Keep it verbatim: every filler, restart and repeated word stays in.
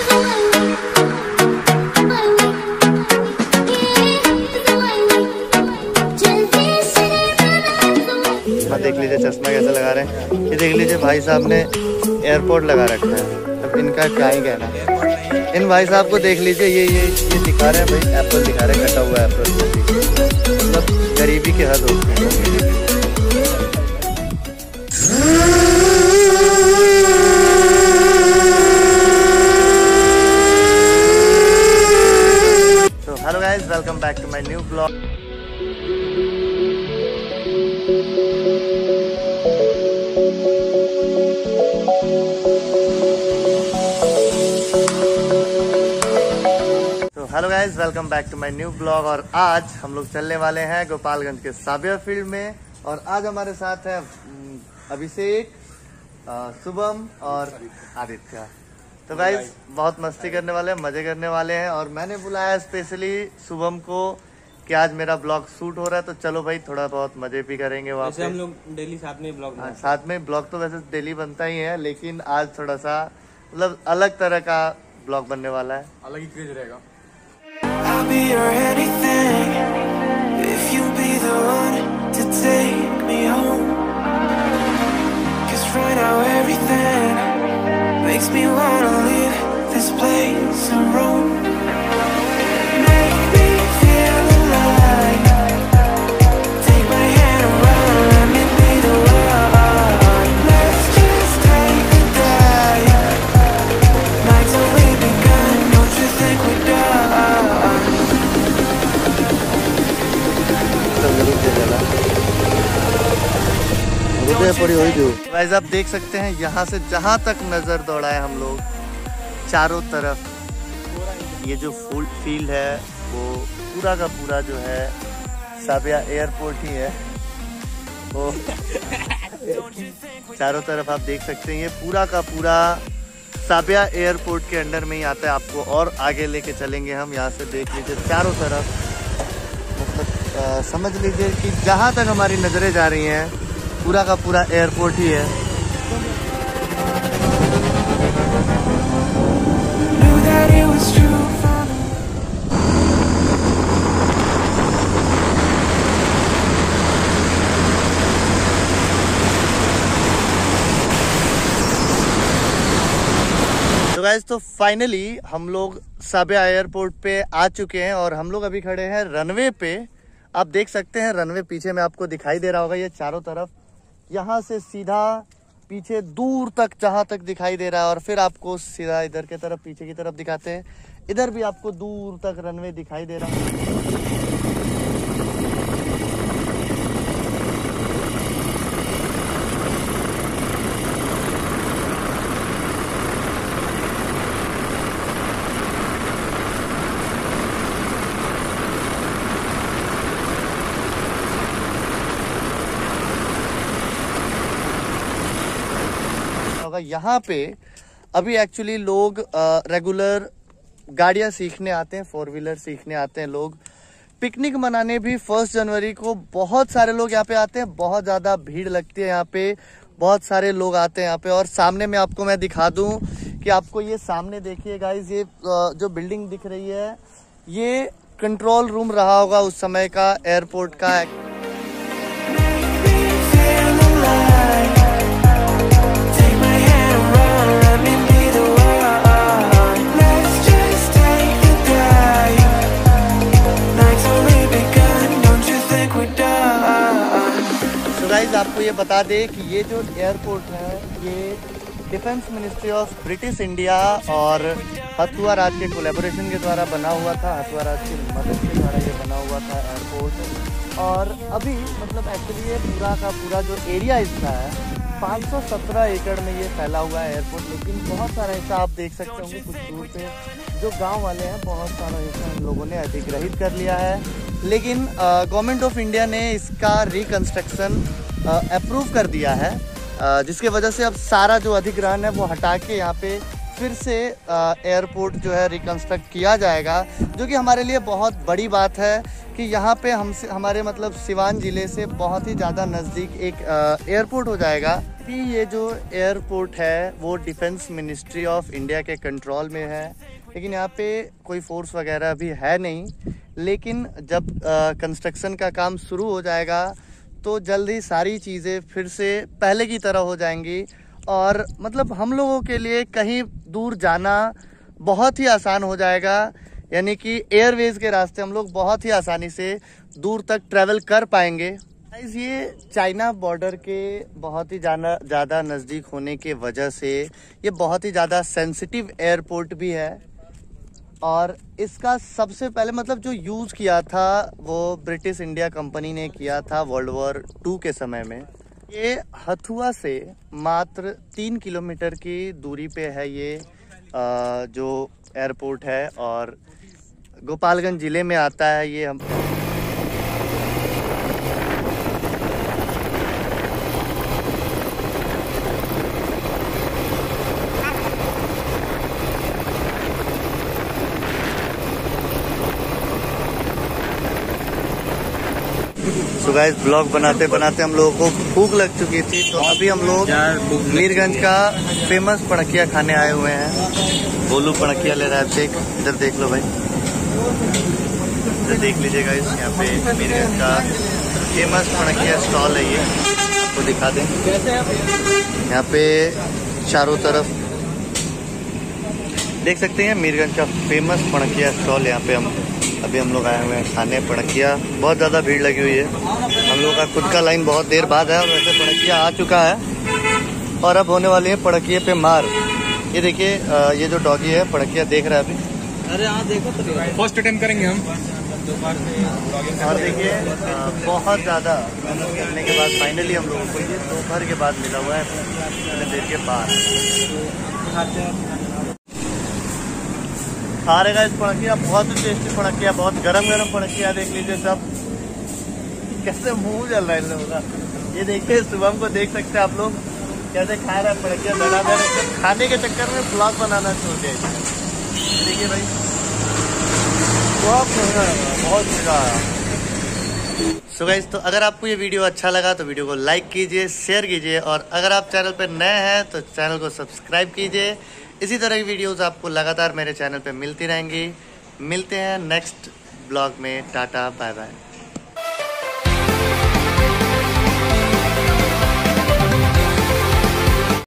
देख लीजिए चश्मा कैसे लगा रहे हैं, ये देख लीजिए भाई साहब ने एयरपोर्ट लगा रखा है। अब इनका क्या ही कहना, इन भाई साहब को देख लीजिए, ये ये ये दिखा रहे हैं भाई, एप्पल दिखा रहे हैं, कटा हुआ एप्पल। मतलब गरीबी की हद होती है। तो hello guys, welcome back to my new blog. Hello guys, welcome back to my new blog. और आज हम लोग चलने वाले हैं गोपालगंज के साबिया फील्ड में। और आज हमारे साथ है अभिषेक, शुभम और आदित्य। तो गाइज बहुत मस्ती करने वाले हैं, मजे करने वाले हैं। और मैंने बुलाया स्पेशली शुभम को कि आज मेरा ब्लॉग शूट हो रहा है, तो चलो भाई थोड़ा बहुत मजे भी करेंगे वहाँ पे। हम लोग डेली साथ में ब्लॉग हाँ, साथ में ब्लॉग तो वैसे डेली बनता ही है, लेकिन आज थोड़ा सा मतलब अलग तरह का ब्लॉग बनने वाला है, अलग ही क्रेज रहेगा। I'll be your anything if you be the one to take me home. 'Cause right now everything makes me wanna leave this place and roam. Make me feel alive. Take my hand around, let me be the one. Let's just take a dive. Night's only begun, don't you think we're done? पड़ी हुई जो guys आप देख सकते हैं, यहाँ से जहाँ तक नजर दौड़ाए हम लोग चारों तरफ ये जो फुल फील्ड है वो पूरा का पूरा जो है साबिया एयरपोर्ट ही है। वो चारों तरफ आप देख सकते हैं, ये पूरा का पूरा साबिया एयरपोर्ट के अंडर में ही आता है। आपको और आगे लेके चलेंगे हम, यहाँ से देख लीजिए चारों तरफ, मतलब आ, समझ लीजिए कि जहाँ तक हमारी नजरें जा रही हैं पूरा का पूरा एयरपोर्ट ही है। तो गाइस तो फाइनली हम लोग साबिया एयरपोर्ट पे आ चुके हैं और हम लोग अभी खड़े हैं रनवे पे। आप देख सकते हैं रनवे पीछे में आपको दिखाई दे रहा होगा, ये चारों तरफ यहाँ से सीधा पीछे दूर तक जहाँ तक दिखाई दे रहा है। और फिर आपको सीधा इधर के तरफ पीछे की तरफ दिखाते हैं, इधर भी आपको दूर तक रनवे दिखाई दे रहा है। यहाँ पे अभी एक्चुअली लोग रेगुलर गाड़ियां सीखने आते हैं, फोर व्हीलर सीखने आते हैं लोग। पिकनिक मनाने भी फर्स्ट जनवरी को बहुत सारे लोग यहाँ पे आते हैं, बहुत ज़्यादा भीड़ लगती है यहाँ पे, बहुत सारे लोग आते हैं यहाँ पे। और सामने में आपको मैं दिखा दूं कि आपको ये सामने देखिए गाइज, ये जो बिल्डिंग दिख रही है ये कंट्रोल रूम रहा होगा उस समय का एयरपोर्ट का। आपको ये बता दें कि ये जो एयरपोर्ट है ये defence ministry of British India और हथुआ राज के कोलैबोरेशन के द्वारा बना हुआ था, हथुआ राज की मदद के द्वारा ये बना हुआ था एयरपोर्ट। और अभी मतलब एक्चुअली ये पूरा का पूरा जो एरिया इसका है पाँच सौ सत्रह एकड़ में ये फैला हुआ है एयरपोर्ट। लेकिन बहुत सारा ऐसा आप देख सकते होंगे कुछ दूर पे जो गांव वाले हैं, बहुत सारा ऐसा इन लोगों ने अधिग्रहित कर लिया है। लेकिन गवर्नमेंट ऑफ इंडिया ने इसका रिकंस्ट्रक्शन अप्रूव कर दिया है, जिसके वजह से अब सारा जो अधिग्रहण है वो हटा के यहाँ पे फिर से एयरपोर्ट जो है रिकंस्ट्रक्ट किया जाएगा, जो कि हमारे लिए बहुत बड़ी बात है कि यहाँ पे हमसे हमारे मतलब सिवान ज़िले से बहुत ही ज़्यादा नज़दीक एक एयरपोर्ट हो जाएगा। कि ये जो एयरपोर्ट है वो डिफेंस मिनिस्ट्री ऑफ इंडिया के कंट्रोल में है, लेकिन यहाँ पे कोई फोर्स वगैरह भी है नहीं। लेकिन जब कंस्ट्रक्शन का काम शुरू हो जाएगा तो जल्द ही सारी चीज़ें फिर से पहले की तरह हो जाएंगी और मतलब हम लोगों के लिए कहीं दूर जाना बहुत ही आसान हो जाएगा। यानी कि एयरवेज के रास्ते हम लोग बहुत ही आसानी से दूर तक ट्रैवल कर पाएंगे। ये चाइना बॉर्डर के बहुत ही ज़्यादा नज़दीक होने के वजह से ये बहुत ही ज़्यादा सेंसिटिव एयरपोर्ट भी है और इसका सबसे पहले मतलब जो यूज़ किया था वो ब्रिटिश इंडिया कंपनी ने किया था वर्ल्ड वॉर टू के समय में। ये हथुआ से मात्र तीन किलोमीटर की दूरी पे है ये जो एयरपोर्ट है और गोपालगंज ज़िले में आता है ये। हम तो गाइस ब्लॉग बनाते बनाते हम लोगों को भूख लग चुकी थी, तो अभी हम लोग मीरगंज का फेमस पड़किया खाने आए हुए हैं। बोलू पड़किया ले रहा है, देख इधर देख लो भाई, इधर देख लीजिए गाइस। यहाँ पे मीरगंज का फेमस पड़किया स्टॉल है, ये आपको दिखा दें। यहाँ पे चारों तरफ देख सकते हैं मीरगंज का फेमस पड़किया स्टॉल। यहाँ पे हम अभी हम लोग आए हुए हैं खाने पड़किया। बहुत ज़्यादा भीड़ लगी हुई है, हम लोगों का खुद का लाइन बहुत देर बाद है और वैसे पड़किया आ चुका है और अब होने वाली है पड़किए पे मार। ये देखिए ये जो डॉगी है पड़किया देख रहा है अभी। अरे हाँ देखो तो फर्स्ट अटेम्प्ट करेंगे हम दोपहर से। और देखिए बहुत ज़्यादा मेहनत करने के बाद फाइनली हम लोगों को ये दोपहर के बाद मिला हुआ है, इतने देर के बाद। खा रहे का इस पड़किया, बहुत ही टेस्टी पड़किया, बहुत गरम गरम पड़किया। देख लीजिए सब कैसे मुंह जल रहा है इन लोगों का। ये देखिए शुभम को देख सकते हैं आप लोग कैसे खा रहा है पड़किया बना दे रहे। खाने के चक्कर में ब्लॉग बनाना छोड़ दिया। देखिए भाई बहुत मजा आया, बहुत मजा आया। सो गाइस, तो अगर आपको ये वीडियो अच्छा लगा तो वीडियो को लाइक कीजिए, शेयर कीजिए और अगर आप चैनल पर नए हैं तो चैनल को सब्सक्राइब कीजिए। इसी तरह की वीडियोस आपको लगातार मेरे चैनल पे मिलती रहेंगी। मिलते हैं नेक्स्ट ब्लॉग में। Tata bye bye.